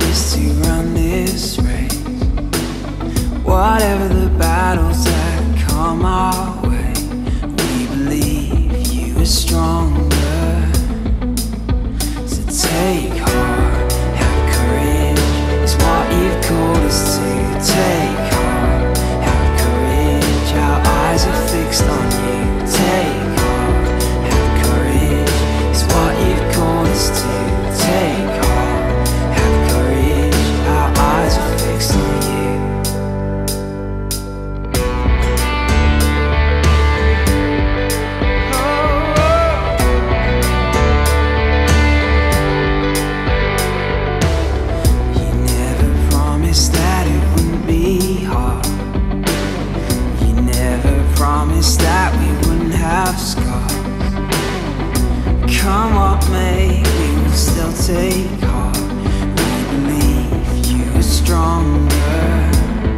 is to run this race. Whatever the battles that come our way, we believe you are stronger. So take heart, have courage, is what you've called us to. Take heart, have courage, our eyes are fixed on you. Take heart, have courage, is what you've called us to. Take heart, have courage, our eyes are fixed on you. That we wouldn't have scars. Come what may, we will still take heart. We believe you are stronger.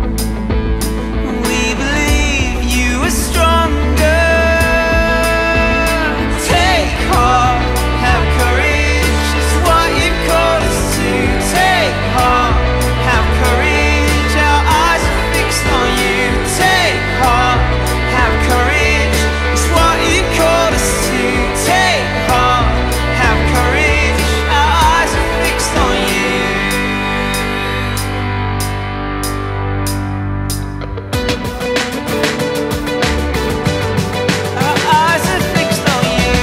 We believe you are stronger. Take heart, have courage, it's what you've called us to. Take heart, have courage, our eyes are fixed on you. Take heart, have courage, it's what you called us to. Take heart, have courage, our eyes are fixed on you. Our eyes are fixed on you.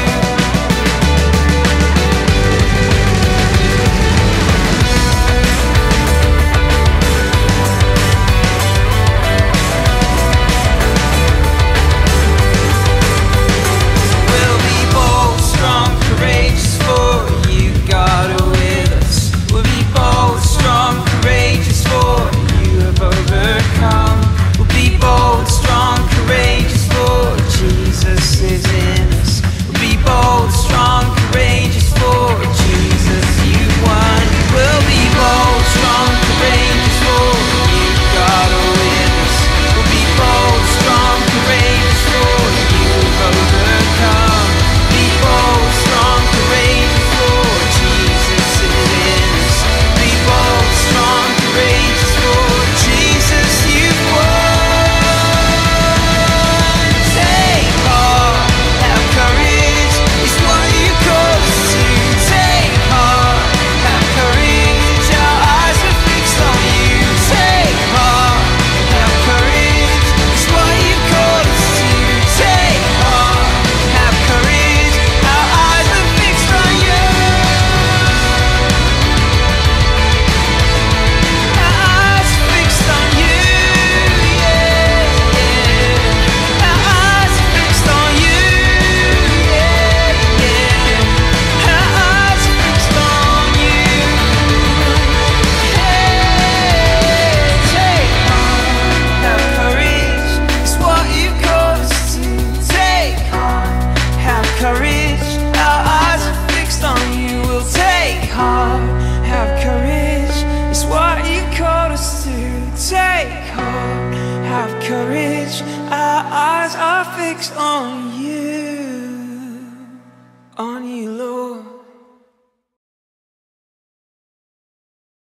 We'll be bold, strong, courageous, for you, God, are with us. We'll be bold, strong, courageous, for you have overcome. We'll be bold, strong, courageous, for Jesus is in us. We'll be bold, strong, courageous, for Jesus you've won. We'll be bold, strong, courageous, for you, God, are with us. We'll be bold, strong, courageous, for you have overcome. Be bold, strong, courageous, for Jesus is in us. Be bold, strong, courageous, for Jesus you've won. Take heart, have courage, it's what you call us to. Take heart, have courage, our eyes are fixed on you. Take heart, have courage, it's what you call us to. Take heart, have courage, our eyes are fixed on you. Our eyes are fixed on you, yeah, yeah. Our eyes are fixed on you, yeah, yeah. Our eyes are fixed on you, yeah. Take heart, have courage, it's what you've called us to. Take heart, have courage, our eyes are fixed on you. We'll take heart, have courage, it's what you called us to. Take heart, have courage, our eyes are fixed on you.